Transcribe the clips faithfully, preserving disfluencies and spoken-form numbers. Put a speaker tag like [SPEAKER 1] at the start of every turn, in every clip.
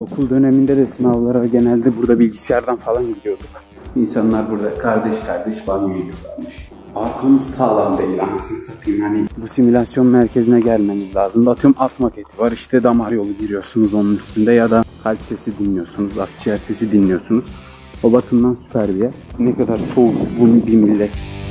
[SPEAKER 1] Okul döneminde de sınavlara genelde burada bilgisayardan falan gidiyorduk. İnsanlar burada kardeş kardeş banyo yiyorlarmış. Arkamız sağlam değil anasını satayım. Hani bu simülasyon merkezine gelmeniz lazım. Atıyorum at maketi var, işte damar yolu giriyorsunuz onun üstünde ya da kalp sesi dinliyorsunuz, akciğer sesi dinliyorsunuz. O bakımdan süper bir yer. Ne kadar soğuk bu bir millet.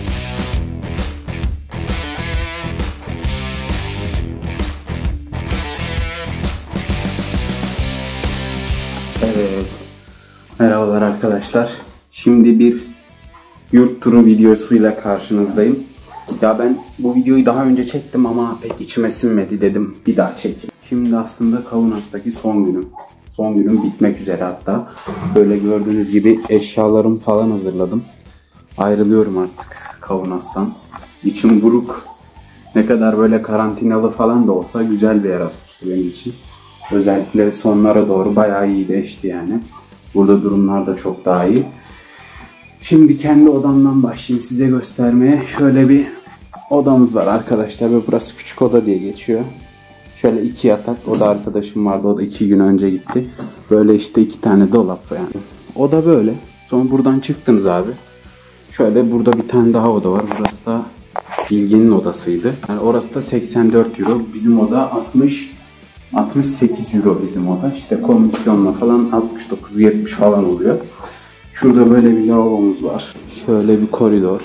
[SPEAKER 1] Evet. Merhabalar arkadaşlar. Şimdi bir yurt turu videosuyla karşınızdayım. Ya ben bu videoyu daha önce çektim ama pek içime sinmedi, dedim bir daha çekeyim. Şimdi aslında Kaunas'taki son günüm. Son günüm bitmek üzere hatta. Böyle gördüğünüz gibi eşyalarımı falan hazırladım. Ayrılıyorum artık Kaunas'tan. İçim buruk. Ne kadar böyle karantinalı falan da olsa güzel bir Erasmus'tu benim için. Özellikle sonlara doğru bayağı iyi değişti yani. Burada durumlar da çok daha iyi. Şimdi kendi odamdan başlayayım size göstermeye. Şöyle bir odamız var arkadaşlar ve burası küçük oda diye geçiyor. Şöyle iki yatak, o da arkadaşım vardı, o da iki gün önce gitti. Böyle işte iki tane dolap yani. Oda böyle. Sonra buradan çıktınız abi. Şöyle burada bir tane daha oda var. Burası da Bilge'nin odasıydı. Yani orası da seksen dört euro. Bizim oda altmış altmış sekiz euro bizim oda. İşte komisyonla falan altmış dokuz yetmiş falan oluyor. Şurada böyle bir lavabomuz var. Şöyle bir koridor.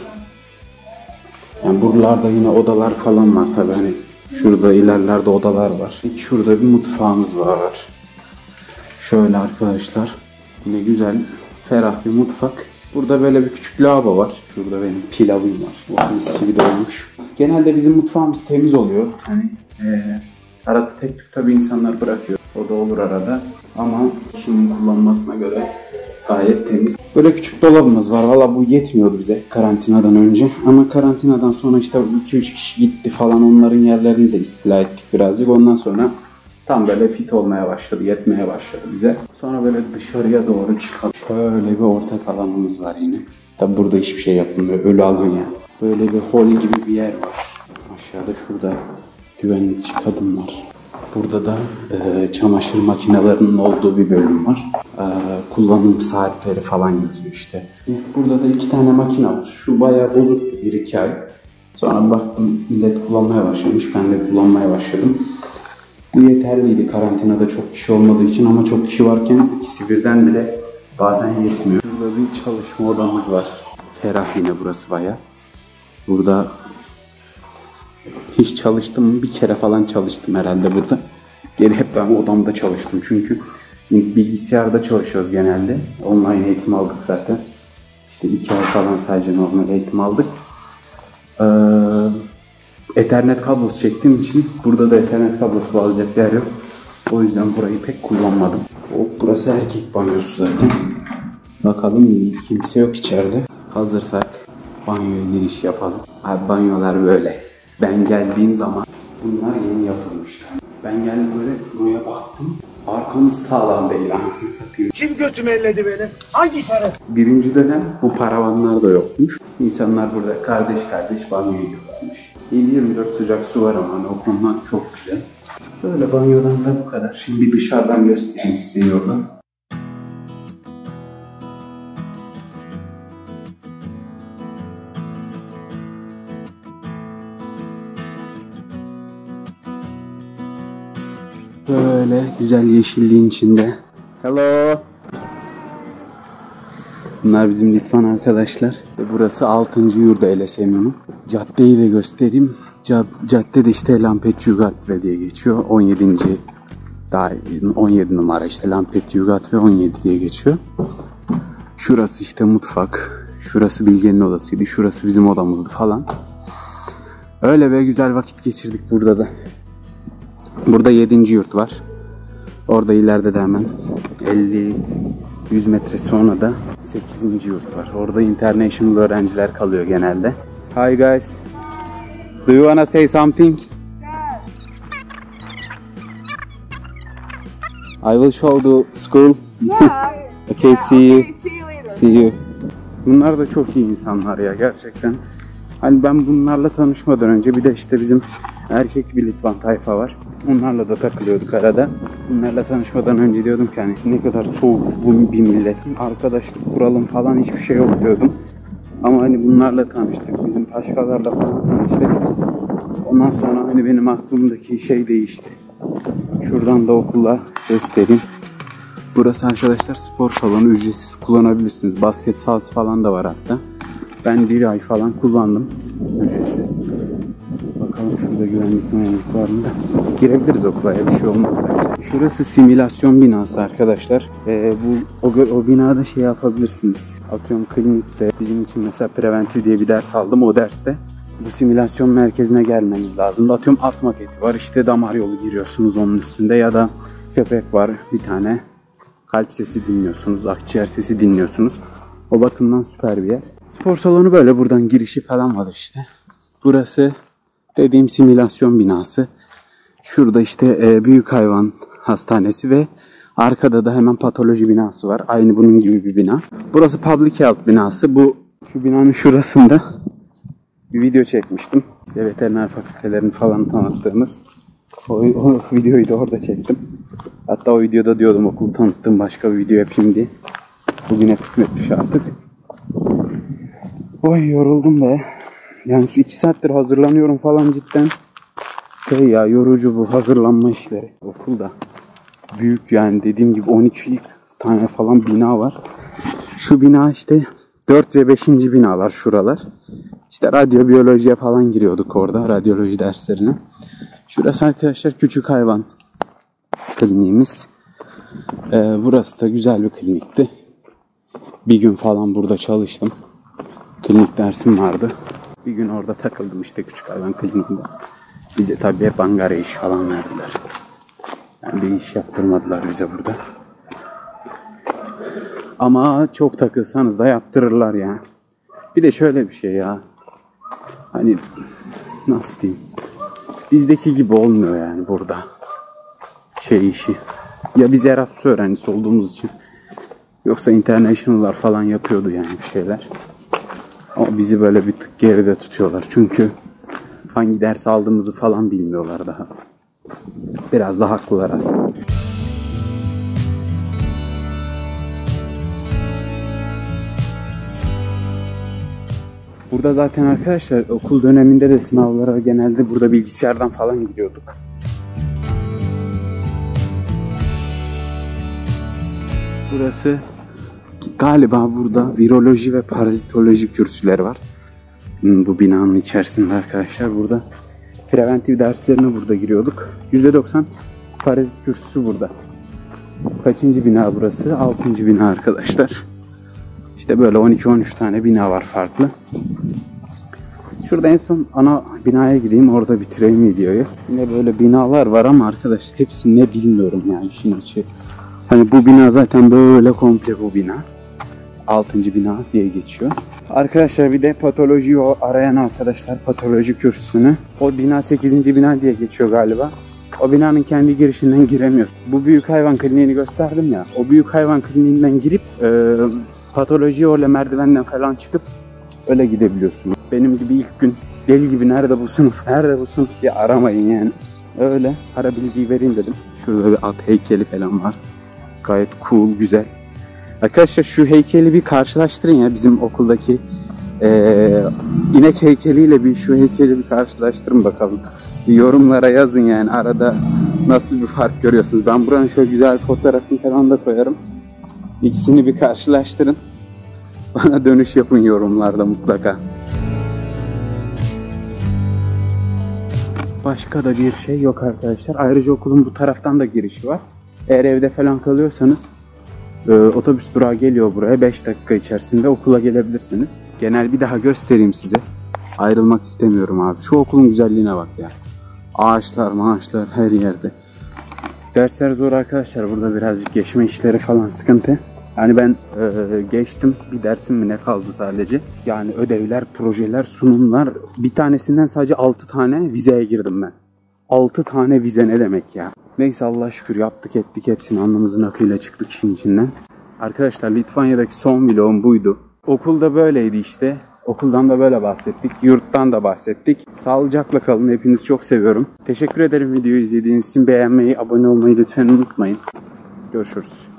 [SPEAKER 1] Yani buralarda yine odalar falan var tabii, hani şurada ilerlerde odalar var. Şurada bir mutfağımız var. Şöyle arkadaşlar. Yine güzel, ferah bir mutfak. Burada böyle bir küçük lavabo var. Şurada benim pilavım var. O mis gibi de olmuş. Genelde bizim mutfağımız temiz oluyor. Hani ee, arada tek tük tabii insanlar bırakıyor. O da olur arada. Ama şimdi kullanmasına göre gayet temiz. Böyle küçük dolabımız var. Valla bu yetmiyordu bize karantinadan önce. Ama karantinadan sonra işte iki üç kişi gitti falan. Onların yerlerini de istila ettik birazcık. Ondan sonra tam böyle fit olmaya başladı. Yetmeye başladı bize. Sonra böyle dışarıya doğru çıkalım. Şöyle bir ortak alanımız var yine. Tabi burada hiçbir şey yapılmıyor. Ölü alan yani. Böyle bir hol gibi bir yer var. Aşağıda şurada güvenlikçi kadın var. Burada da e, çamaşır makinelerinin olduğu bir bölüm var. E, kullanım saatleri falan yazıyor işte. Burada da iki tane makine var. Şu bayağı bozuk, bir iki ay. Sonra baktım millet kullanmaya başlamış. Ben de kullanmaya başladım. Bu yeterliydi karantinada çok kişi olmadığı için, ama çok kişi varken ikisi birden bile bazen yetmiyor. Burada bir çalışma odamız var. Ferah yine burası bayağı. Burada hiç çalıştım mı? Bir kere falan çalıştım herhalde burada. Geri hep ben odamda çalıştım çünkü bilgisayarda çalışıyoruz genelde. Online eğitim aldık zaten. İşte iki ay falan sadece normal eğitim aldık. Ee, Ethernet kablosu çektiğim için burada da Ethernet kablosu bağlayacak yer yok. O yüzden burayı pek kullanmadım. O, burası erkek banyosu zaten. Bakalım iyi, kimse yok içeride. Hazırsak banyoya giriş yapalım. Abi banyolar böyle. Ben geldiğim zaman bunlar yeni yapılmışlar. Ben geldim böyle buraya baktım. Arkamız sağlam değil anasını satayım.
[SPEAKER 2] Kim götümü elledi benim? Hangi şeref?
[SPEAKER 1] Birinci dönem bu paravanlar da yokmuş. İnsanlar burada kardeş kardeş banyo yiyorlarmış. yedi yirmi dört sıcak su var ama hani o konular çok güzel. Böyle banyodan da bu kadar. Şimdi dışarıdan göstereyim size yolu. Böyle güzel yeşilliğin içinde. Hello. Bunlar bizim Litvan arkadaşlar. Ve burası altıncı yurda Elesemun'un. Caddeyi de göstereyim. Cadde de işte Lampet Yugatve diye geçiyor. on yedinci daha on yedi numara işte Lampet Yugatve on yedi diye geçiyor. Şurası işte mutfak. Şurası Bilge'nin odasıydı. Şurası bizim odamızdı falan. Öyle ve güzel vakit geçirdik burada da. Burada yedinci yurt var. Orada ileride de hemen elli yüz metre sonra da sekizinci yurt var. Orada international öğrenciler kalıyor genelde. Hi guys. Do you wanna say something? I will show the school.
[SPEAKER 3] Yeah.
[SPEAKER 1] Okay, see you.
[SPEAKER 3] Okay, see you later.
[SPEAKER 1] See you. Bunlar da çok iyi insanlar ya gerçekten. Hani ben bunlarla tanışmadan önce bir de işte bizim erkek bir Litvan tayfa var. Onlarla da takılıyorduk arada. Bunlarla tanışmadan önce diyordum ki hani ne kadar soğuk bu bir millet. Arkadaşlık kuralım falan hiçbir şey yok diyordum. Ama hani bunlarla tanıştık. Bizim Taşkalarla falan tanıştık. Ondan sonra hani benim aklımdaki şey değişti. Şuradan da okula göstereyim. Burası arkadaşlar spor salonu, ücretsiz kullanabilirsiniz. Basket sahası falan da var hatta. Ben bir ay falan kullandım ücretsiz. Bakalım şurada güvenlik mühendislik var mı da. Girebiliriz okula ya, bir şey olmaz bence. Şurası simülasyon binası arkadaşlar. Ee, bu o, o binada şey yapabilirsiniz. Atıyorum klinikte bizim için mesela preventif diye bir ders aldım. O derste bu simülasyon merkezine gelmeniz lazım. Atıyorum at maketi var, işte damar yolu giriyorsunuz onun üstünde ya da köpek var bir tane. Kalp sesi dinliyorsunuz, akciğer sesi dinliyorsunuz. O bakımdan süper bir yer. Spor salonu böyle, buradan girişi falan var işte. Burası dediğim simülasyon binası. Şurada işte e, büyük hayvan hastanesi ve arkada da hemen patoloji binası var. Aynı bunun gibi bir bina. Burası public health binası. Bu şu binanın şurasında bir video çekmiştim. İşte veteriner fakültelerini falan tanıttığımız. O, o videoyu da orada çektim. Hatta o videoda diyordum okulu tanıttım, başka bir video yapayım diye. Bugüne kısmetmiş artık. Oy yoruldum be. Yani şu iki saattir hazırlanıyorum falan cidden. Şey ya, yorucu bu hazırlanma işleri. Okulda büyük yani, dediğim gibi on iki tane falan bina var. Şu bina işte dört ve beşinci binalar şuralar. İşte radyobiyolojiye falan giriyorduk orada, radyoloji derslerine. Şurası arkadaşlar küçük hayvan kliniğimiz. Ee, burası da güzel bir klinikti. Bir gün falan burada çalıştım. Klinik dersim vardı. Bir gün orada takıldım işte küçük hayvan kliniğinde. Bize tabii hep Ankara iş falan verdiler. Yani bir iş yaptırmadılar bize burada. Ama çok takılsanız da yaptırırlar ya. Bir de şöyle bir şey ya. Hani nasıl diyeyim? Bizdeki gibi olmuyor yani burada. Şey işi. Ya biz Erasmus öğrencisi olduğumuz için. Yoksa international'lar falan yapıyordu yani bir şeyler. Ama bizi böyle bir tık geride tutuyorlar. Çünkü hangi ders aldığımızı falan bilmiyorlar daha. Biraz da haklılar aslında. Burada zaten arkadaşlar okul döneminde de sınavlara genelde burada bilgisayardan falan gidiyorduk. Burası galiba burada viroloji ve parazitoloji kürsüleri var. Bu binanın içerisinde arkadaşlar, burada preventif derslerine burada giriyorduk. yüzde doksan parazit kürsüsü burada. Kaçıncı bina burası? altıncı bina arkadaşlar. İşte böyle on iki on üç tane bina var farklı. Şurada en son ana binaya gideyim, orada bitireyim videoyu. Yine böyle binalar var ama arkadaşlar hepsi ne bilmiyorum yani işin içi. Hani bu bina zaten böyle komple bu bina. altıncı bina diye geçiyor. Arkadaşlar bir de patolojiyi arayan arkadaşlar patoloji kürsüsünü. O bina sekizinci bina diye geçiyor galiba. O binanın kendi girişinden giremiyoruz. Bu büyük hayvan kliniğini gösterdim ya. O büyük hayvan kliniğinden girip e, patolojiye öyle merdivenden falan çıkıp öyle gidebiliyorsunuz. Benim gibi ilk gün deli gibi nerede bu sınıf, nerede bu sınıf diye aramayın yani. Öyle ara bilgiyi vereyim dedim. Şurada bir at heykeli falan var. Gayet cool, güzel. Arkadaşlar şu heykeli bir karşılaştırın ya, bizim okuldaki e, inek heykeliyle bir şu heykeli bir karşılaştırın bakalım. Bir yorumlara yazın yani, arada nasıl bir fark görüyorsunuz. Ben buranın şöyle güzel fotoğrafını falan da koyarım. İkisini bir karşılaştırın. Bana dönüş yapın yorumlarda mutlaka. Başka da bir şey yok arkadaşlar. Ayrıca okulun bu taraftan da girişi var. Eğer evde falan kalıyorsanız e, otobüs durağı geliyor buraya. beş dakika içerisinde okula gelebilirsiniz. Genel bir daha göstereyim size. Ayrılmak istemiyorum abi. Şu okulun güzelliğine bak ya. Ağaçlar, maaşlar her yerde. Dersler zor arkadaşlar. Burada birazcık geçme işleri falan sıkıntı. Yani ben e, geçtim. Bir dersim mi ne kaldı sadece. Yani ödevler, projeler, sunumlar. Bir tanesinden sadece altı tane vizeye girdim ben. altı tane vize ne demek ya. Neyse Allah'a şükür yaptık ettik hepsini. Alnımızın akıyla çıktık işin içinden. Arkadaşlar Litvanya'daki son vlogum buydu. Okulda böyleydi işte. Okuldan da böyle bahsettik. Yurttan da bahsettik. Sağlıcakla kalın. Hepinizi çok seviyorum. Teşekkür ederim videoyu izlediğiniz için. Beğenmeyi, abone olmayı lütfen unutmayın. Görüşürüz.